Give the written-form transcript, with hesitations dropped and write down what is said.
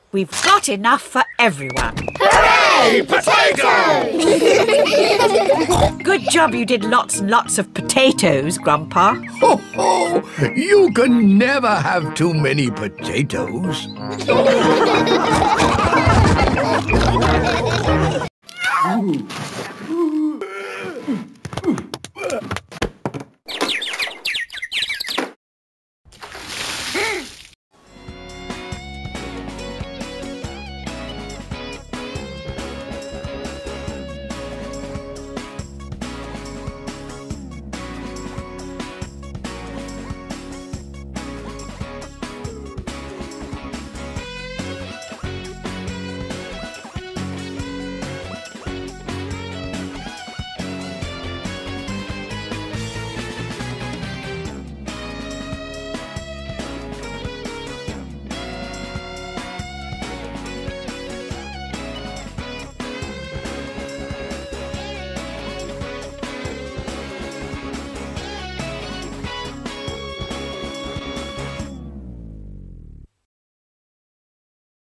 We've got enough for everyone. Hooray! Potatoes! Good job you did lots and lots of potatoes, Grandpa. Ho, ho! You can never have too many potatoes.